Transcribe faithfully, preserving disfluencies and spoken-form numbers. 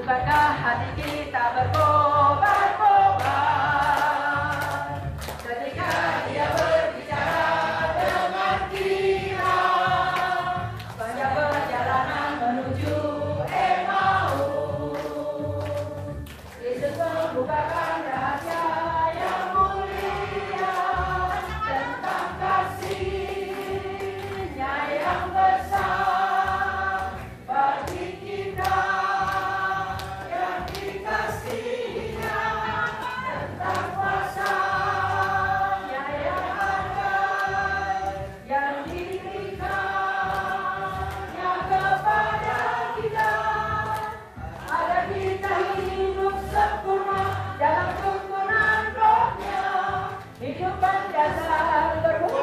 bukankah hati kita berkobar-kobar ketika dia berbicara dengan kita. Banyak perjalanan menuju Emmaus. Yesus membukakan rahasia yang mulia tentang kasih-Nya yang besar bagi kita yang dikasihinya, tentang kuasa-Nya yang ajaib yang diberikannya kepada kita, agar kita hidup sempurna dalam kerukunan Roh-Nya, hidup berdasar berhubungan